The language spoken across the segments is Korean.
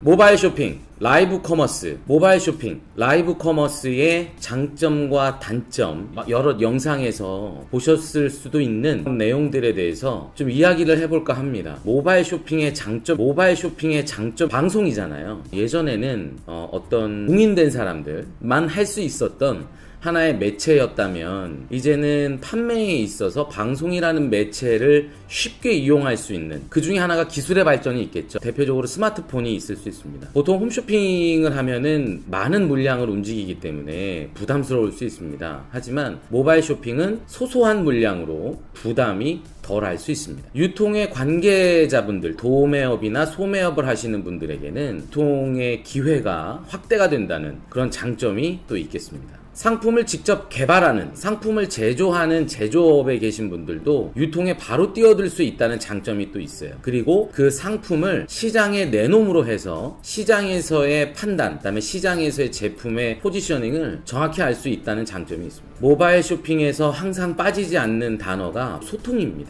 모바일 쇼핑, 라이브 커머스, 모바일 쇼핑, 라이브 커머스의 장점과 단점, 여러 영상에서 보셨을 수도 있는 내용들에 대해서 좀 이야기를 해볼까 합니다. 모바일 쇼핑의 장점, 방송이잖아요. 예전에는 어떤 공인된 사람들만 할 수 있었던 하나의 매체였다면 이제는 판매에 있어서 방송이라는 매체를 쉽게 이용할 수 있는 그 중에 하나가 기술의 발전이 있겠죠. 대표적으로 스마트폰이 있을 수 있습니다. 보통 홈쇼핑을 하면은 많은 물량을 움직이기 때문에 부담스러울 수 있습니다. 하지만 모바일 쇼핑은 소소한 물량으로 부담이 덜 할 수 있습니다. 유통의 관계자분들, 도매업이나 소매업을 하시는 분들에게는 유통의 기회가 확대가 된다는 그런 장점이 또 있겠습니다. 상품을 직접 개발하는, 상품을 제조하는 제조업에 계신 분들도 유통에 바로 뛰어들 수 있다는 장점이 또 있어요. 그리고 그 상품을 시장에 내놓음으로 해서 시장에서의 판단, 그다음에 시장에서의 제품의 포지셔닝을 정확히 알 수 있다는 장점이 있습니다. 모바일 쇼핑에서 항상 빠지지 않는 단어가 소통입니다.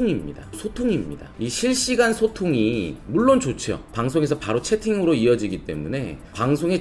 이 실시간 소통이 물론 좋죠. 방송에서 바로 채팅으로 이어지기 때문에 방송의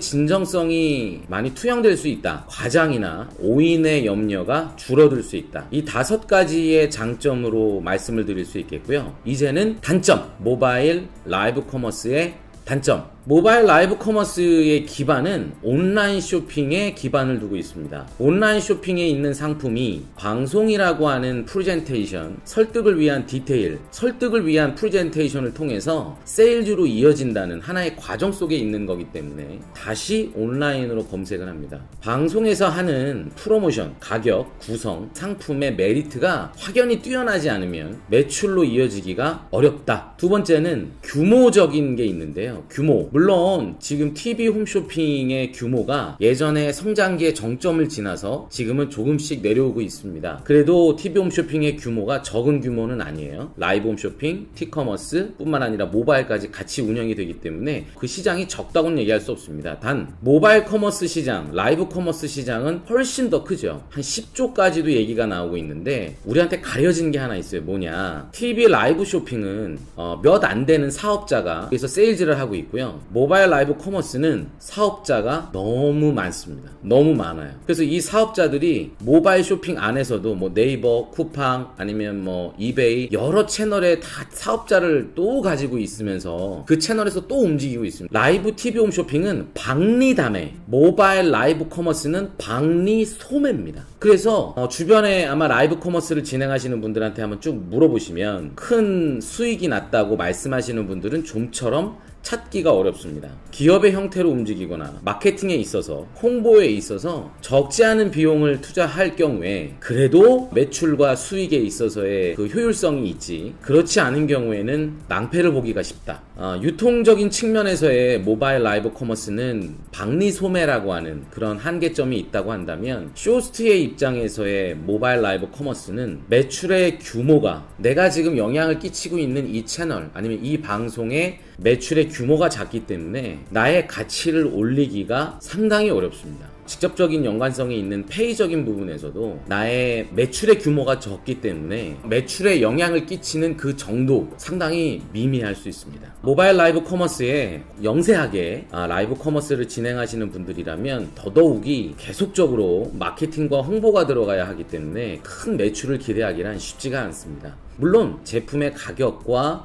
진정성이 많이 투영될 수 있다. 과장이나 오인의 염려가 줄어들 수 있다. 이 5가지의 장점으로 말씀을 드릴 수 있겠고요. 이제는 단점, 모바일 라이브 커머스의 단점. 모바일 라이브 커머스의 기반은 온라인 쇼핑에 기반을 두고 있습니다. 온라인 쇼핑에 있는 상품이 방송이라고 하는 프레젠테이션, 설득을 위한 디테일, 설득을 위한 프레젠테이션을 통해서 세일즈로 이어진다는 하나의 과정 속에 있는 거기 때문에 다시 온라인으로 검색을 합니다. 방송에서 하는 프로모션, 가격, 구성, 상품의 메리트가 확연히 뛰어나지 않으면 매출로 이어지기가 어렵다. 두 번째는 규모적인 게 있는데요. 규모. 물론 지금 TV 홈쇼핑의 규모가 예전에 성장기의 정점을 지나서 지금은 조금씩 내려오고 있습니다. 그래도 TV 홈쇼핑의 규모가 적은 규모는 아니에요. 라이브 홈쇼핑, 티커머스 뿐만 아니라 모바일까지 같이 운영이 되기 때문에 그 시장이 적다고는 얘기할 수 없습니다. 단 모바일 커머스 시장, 라이브 커머스 시장은 훨씬 더 크죠. 한 10조까지도 얘기가 나오고 있는데 우리한테 가려진 게 하나 있어요. 뭐냐, TV 라이브 쇼핑은 몇 안 되는 사업자가 그래서 세일즈를 하고 있고요. 모바일 라이브 커머스는 사업자가 너무 많습니다. 너무 많아요. 그래서 이 사업자들이 모바일 쇼핑 안에서도 뭐 네이버, 쿠팡 아니면 뭐 이베이 여러 채널에 다 사업자를 또 가지고 있으면서 그 채널에서 또 움직이고 있습니다. 라이브 TV 홈쇼핑은 박리다매, 모바일 라이브 커머스는 박리소매입니다. 그래서 주변에 아마 라이브 커머스를 진행하시는 분들한테 한번 쭉 물어보시면 큰 수익이 났다고 말씀하시는 분들은 좀처럼 찾기가 어렵습니다. 기업의 형태로 움직이거나 마케팅에 있어서, 홍보에 있어서 적지 않은 비용을 투자할 경우에 그래도 매출과 수익에 있어서의 그 효율성이 있지, 그렇지 않은 경우에는 낭패를 보기가 쉽다. 유통적인 측면에서의 모바일 라이브 커머스는 박리소매라고 하는 그런 한계점이 있다고 한다면, 쇼스트의 입장에서의 모바일 라이브 커머스는 매출의 규모가 내가 지금 영향을 끼치고 있는 이 채널 아니면 이 방송의 매출의 규모가 작기 때문에 나의 가치를 올리기가 상당히 어렵습니다. 직접적인 연관성이 있는 페이적인 부분에서도 나의 매출의 규모가 적기 때문에 매출에 영향을 끼치는 그 정도 상당히 미미할 수 있습니다. 모바일 라이브 커머스에 영세하게 라이브 커머스를 진행하시는 분들이라면 더더욱이 계속적으로 마케팅과 홍보가 들어가야 하기 때문에 큰 매출을 기대하기란 쉽지가 않습니다. 물론 제품의 가격과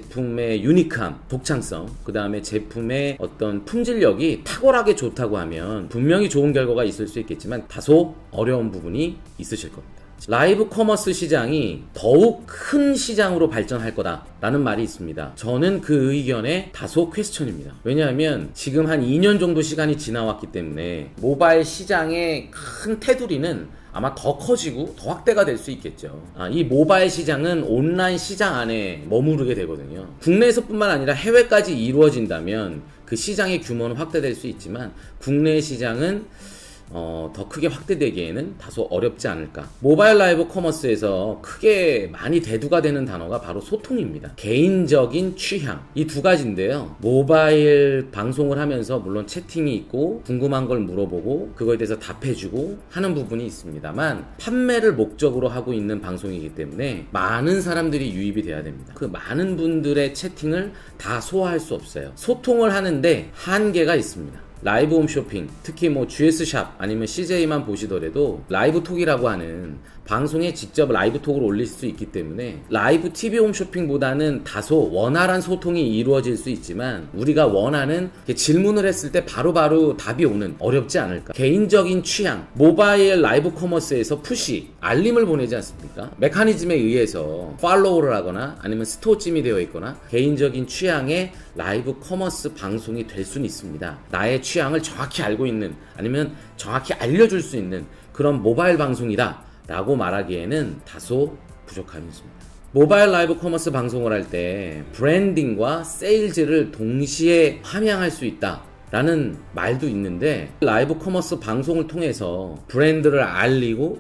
제품의 유니크함, 독창성, 그 다음에 제품의 어떤 품질력이 탁월하게 좋다고 하면 분명히 좋은 결과가 있을 수 있겠지만 다소 어려운 부분이 있으실 겁니다. 라이브 커머스 시장이 더욱 큰 시장으로 발전할 거다라는 말이 있습니다. 저는 그 의견에 다소 퀘스천입니다. 왜냐하면 지금 한 2년 정도 시간이 지나왔기 때문에 모바일 시장의 큰 테두리는 아마 더 커지고 더 확대가 될 수 있겠죠. 이 모바일 시장은 온라인 시장 안에 머무르게 되거든요. 국내에서뿐만 아니라 해외까지 이루어진다면 그 시장의 규모는 확대될 수 있지만 국내 시장은 더 크게 확대되기에는 다소 어렵지 않을까. 모바일 라이브 커머스에서 크게 많이 대두가 되는 단어가 바로 소통입니다. 개인적인 취향, 이 두 가지인데요. 모바일 방송을 하면서 물론 채팅이 있고 궁금한 걸 물어보고 그거에 대해서 답해주고 하는 부분이 있습니다만, 판매를 목적으로 하고 있는 방송이기 때문에 많은 사람들이 유입이 돼야 됩니다. 그 많은 분들의 채팅을 다 소화할 수 없어요. 소통을 하는데 한계가 있습니다. 라이브 홈쇼핑, 특히 뭐 GS샵 아니면 CJ만 보시더라도 라이브 톡이라고 하는 방송에 직접 라이브 톡을 올릴 수 있기 때문에 라이브 TV 홈쇼핑보다는 다소 원활한 소통이 이루어질 수 있지만, 우리가 원하는 질문을 했을 때 바로바로 답이 오는, 어렵지 않을까. 개인적인 취향, 모바일 라이브 커머스에서 푸시, 알림을 보내지 않습니까? 메커니즘에 의해서 팔로우를 하거나 아니면 스토어찜이 되어 있거나 개인적인 취향의 라이브 커머스 방송이 될 수는 있습니다. 나의 취향을 정확히 알고 있는, 아니면 정확히 알려줄 수 있는 그런 모바일 방송이다 라고 말하기에는 다소 부족함이 있습니다. 모바일 라이브 커머스 방송을 할 때 브랜딩과 세일즈를 동시에 함양할 수 있다 라는 말도 있는데, 라이브 커머스 방송을 통해서 브랜드를 알리고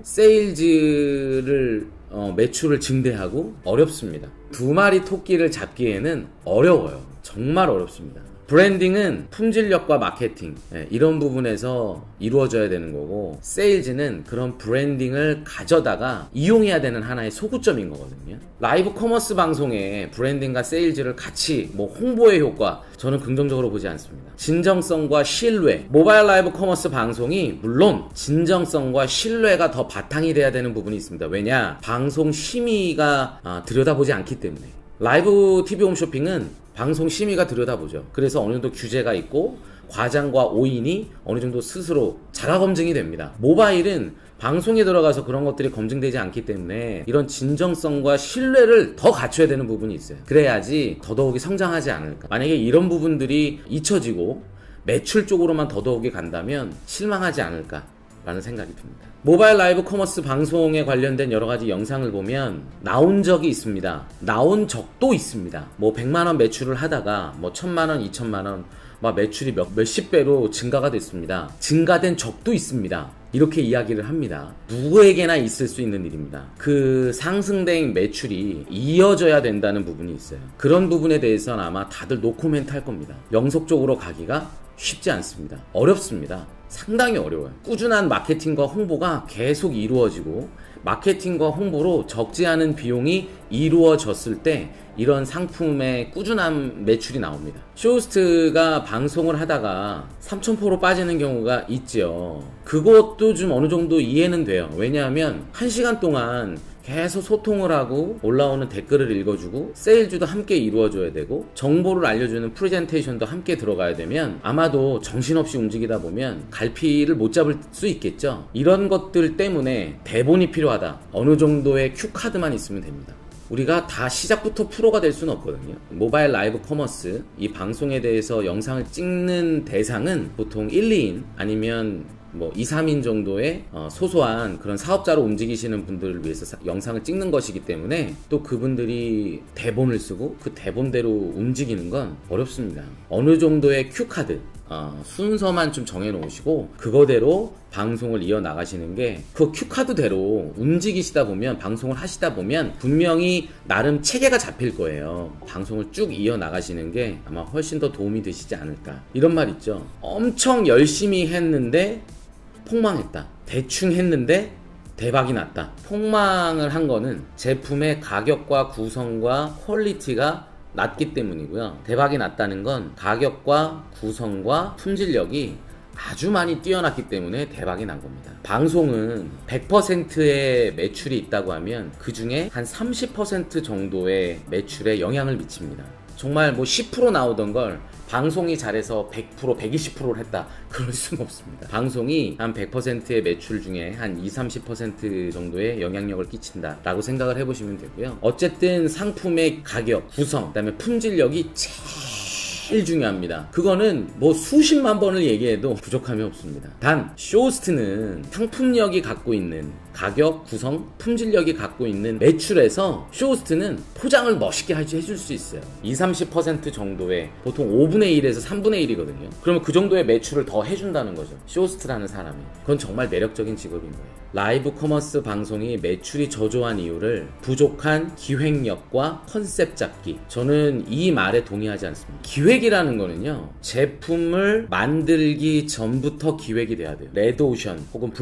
세일즈를 매출을 증대하고 어렵습니다. 두 마리 토끼를 잡기에는 어려워요. 정말 어렵습니다. 브랜딩은 품질력과 마케팅, 이런 부분에서 이루어져야 되는 거고, 세일즈는 그런 브랜딩을 가져다가 이용해야 되는 하나의 소구점인 거거든요. 라이브 커머스 방송에 브랜딩과 세일즈를 같이 홍보의 효과, 저는 긍정적으로 보지 않습니다. 진정성과 신뢰, 모바일 라이브 커머스 방송이 물론 진정성과 신뢰가 더 바탕이 돼야 되는 부분이 있습니다. 왜냐? 방송 심의가 들여다보지 않기 때문에. 라이브 TV 홈쇼핑은 방송 심의가 들여다보죠. 그래서 어느 정도 규제가 있고 과장과 오인이 어느 정도 스스로 자가 검증이 됩니다. 모바일은 방송에 들어가서 그런 것들이 검증되지 않기 때문에 이런 진정성과 신뢰를 더 갖춰야 되는 부분이 있어요. 그래야지 더더욱이 성장하지 않을까. 만약에 이런 부분들이 잊혀지고 매출 쪽으로만 더더욱이 간다면 실망하지 않을까 라는 생각이 듭니다. 모바일 라이브 커머스 방송에 관련된 여러가지 영상을 보면 나온 적이 있습니다. 나온 적도 있습니다. 100만원 매출을 하다가 1000만원, 2000만원 매출이 몇십 배로 증가가 됐습니다. 증가된 적도 있습니다. 이렇게 이야기를 합니다. 누구에게나 있을 수 있는 일입니다. 그 상승된 매출이 이어져야 된다는 부분이 있어요. 그런 부분에 대해서는 아마 다들 노코멘트 할 겁니다. 영속적으로 가기가 쉽지 않습니다. 어렵습니다. 상당히 어려워요. 꾸준한 마케팅과 홍보가 계속 이루어지고, 마케팅과 홍보로 적지 않은 비용이 이루어졌을 때 이런 상품의 꾸준한 매출이 나옵니다. 쇼호스트가 방송을 하다가 3000%로 빠지는 경우가 있죠. 그것도 좀 어느 정도 이해는 돼요. 왜냐하면 1시간 동안 계속 소통을 하고 올라오는 댓글을 읽어주고 세일즈도 함께 이루어져야 되고 정보를 알려주는 프레젠테이션도 함께 들어가야 되면 아마도 정신없이 움직이다 보면 갈피를 못 잡을 수 있겠죠. 이런 것들 때문에 대본이 필요하다. 어느 정도의 큐카드만 있으면 됩니다. 우리가 다 시작부터 프로가 될 수는 없거든요. 모바일 라이브 커머스 이 방송에 대해서 영상을 찍는 대상은 보통 1, 2인 아니면 2, 3인 정도의 소소한 그런 사업자로 움직이시는 분들을 위해서 영상을 찍는 것이기 때문에 또 그분들이 대본을 쓰고 그 대본대로 움직이는 건 어렵습니다. 어느 정도의 큐카드, 순서만 좀 정해놓으시고 그거대로 방송을 이어나가시는 게, 그 큐카드대로 움직이시다 보면, 방송을 하시다 보면 분명히 나름 체계가 잡힐 거예요. 방송을 쭉 이어나가시는 게 아마 훨씬 더 도움이 되시지 않을까. 이런 말 있죠. 엄청 열심히 했는데 폭망했다. 대충 했는데 대박이 났다. 폭망을 한 거는 제품의 가격과 구성과 퀄리티가 낮기 때문이고요. 대박이 났다는 건 가격과 구성과 품질력이 아주 많이 뛰어났기 때문에 대박이 난 겁니다. 방송은 100%의 매출이 있다고 하면 그 중에 한 30% 정도의 매출에 영향을 미칩니다. 정말 10% 나오던 걸 방송이 잘해서 100%, 120%를 했다. 그럴 수는 없습니다. 방송이 한 100%의 매출 중에 한 20, 30% 정도의 영향력을 끼친다 라고 생각을 해보시면 되고요. 어쨌든 상품의 가격, 구성, 그 다음에 품질력이 제일 중요합니다. 그거는 수십만 번을 얘기해도 부족함이 없습니다. 단 쇼호스트는 상품력이 갖고 있는 가격, 구성, 품질력이 갖고 있는 매출에서 쇼호스트는 포장을 멋있게 해줄 수 있어요. 20-30% 정도의 보통 5분의 1에서 3분의 1이거든요. 그러면 그 정도의 매출을 더 해준다는 거죠. 쇼호스트라는 사람이. 그건 정말 매력적인 직업인 거예요. 라이브 커머스 방송이 매출이 저조한 이유를 부족한 기획력과 컨셉 잡기. 저는 이 말에 동의하지 않습니다. 기획이라는 거는요, 제품을 만들기 전부터 기획이 돼야 돼요. 레드오션 혹은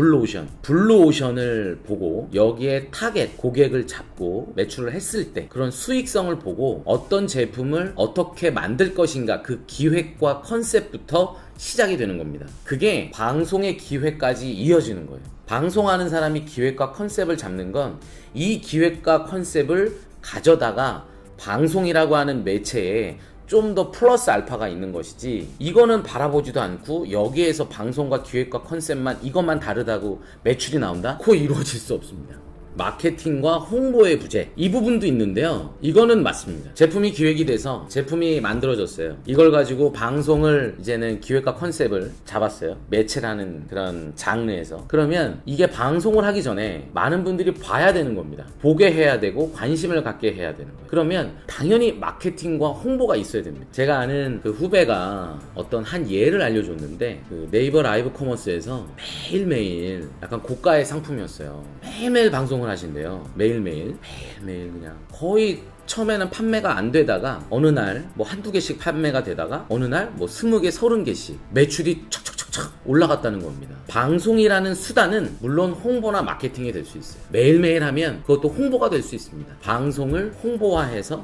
블루오션을 보고 여기에 타겟, 고객을 잡고 매출을 했을 때 그런 수익성을 보고 어떤 제품을 어떻게 만들 것인가, 그 기획과 컨셉부터 시작이 되는 겁니다. 그게 방송의 기획까지 이어지는 거예요. 방송하는 사람이 기획과 컨셉을 잡는 건 이 기획과 컨셉을 가져다가 방송이라고 하는 매체에 좀 더 플러스 알파가 있는 것이지, 이거는 바라보지도 않고 여기에서 방송과 기획과 컨셉만 이것만 다르다고 매출이 나온다? 그거 이루어질 수 없습니다. 마케팅과 홍보의 부재, 이 부분도 있는데요, 이거는 맞습니다. 제품이 기획이 돼서 제품이 만들어졌어요. 이걸 가지고 방송을 이제는 기획과 컨셉을 잡았어요. 매체라는 그런 장르에서. 그러면 이게 방송을 하기 전에 많은 분들이 봐야 되는 겁니다. 보게 해야 되고 관심을 갖게 해야 되는 거예요. 그러면 당연히 마케팅과 홍보가 있어야 됩니다. 제가 아는 그 후배가 어떤 한 예를 알려줬는데, 그 네이버 라이브 커머스에서 매일매일 약간 고가의 상품이었어요. 매일매일 방송을 하신대요. 매일매일 그냥 거의 처음에는 판매가 안 되다가 어느 날 뭐 한두 개씩 판매가 되다가 어느 날 뭐 20개, 30개씩 매출이 척척척척 올라갔다는 겁니다. 방송이라는 수단은 물론 홍보나 마케팅이 될 수 있어요. 매일매일 하면 그것도 홍보가 될 수 있습니다. 방송을 홍보화해서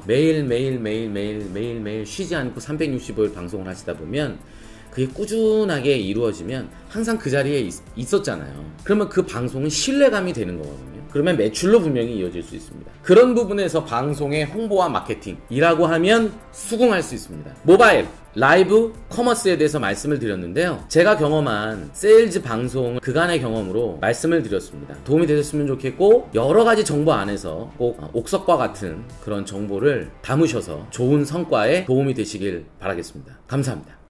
매일매일 쉬지 않고 365일 방송을 하시다 보면 그게 꾸준하게 이루어지면 항상 그 자리에 있었잖아요. 그러면 그 방송은 신뢰감이 되는 거거든요. 그러면 매출로 분명히 이어질 수 있습니다. 그런 부분에서 방송의 홍보와 마케팅이라고 하면 수긍할 수 있습니다. 모바일, 라이브 커머스에 대해서 말씀을 드렸는데요, 제가 경험한 세일즈 방송 그간의 경험으로 말씀을 드렸습니다. 도움이 되셨으면 좋겠고, 여러가지 정보 안에서 꼭 옥석과 같은 그런 정보를 담으셔서 좋은 성과에 도움이 되시길 바라겠습니다. 감사합니다.